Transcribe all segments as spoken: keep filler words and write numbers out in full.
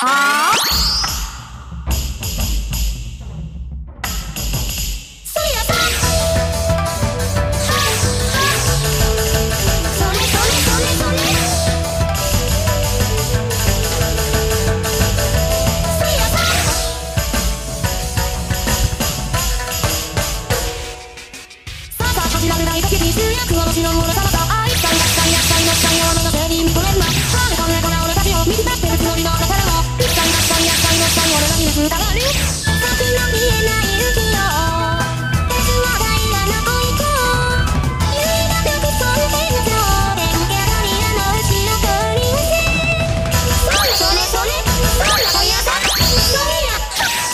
はあ知られないだけに集約私のものさまさ愛したいなしたいなしたいなしたいな俺のせいに見とれんなはねかねかな俺たちを見つめてるつもりの中でも一切なしたいなしたいなしたい俺らに疑われる先の見えない雪よ鉄は平らな恋と揺れがなくそんでの上でギャラリアの後ろ取り寄せそれそれそれそんな恋やさそれや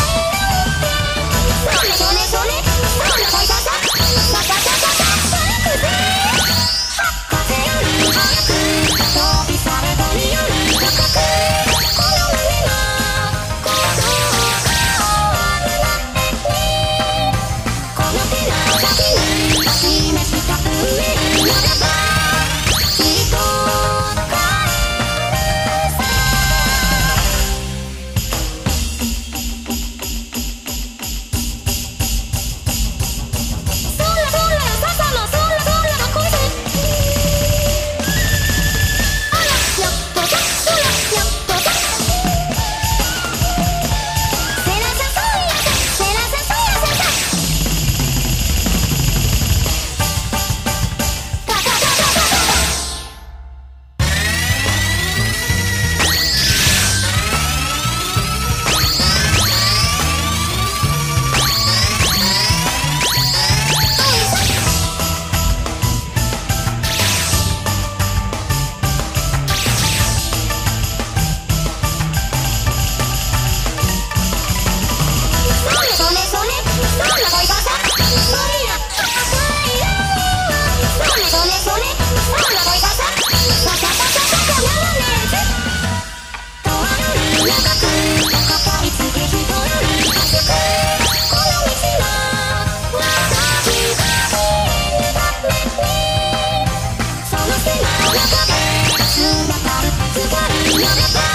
それそれそれそんな恋ささささささ姿疲れるので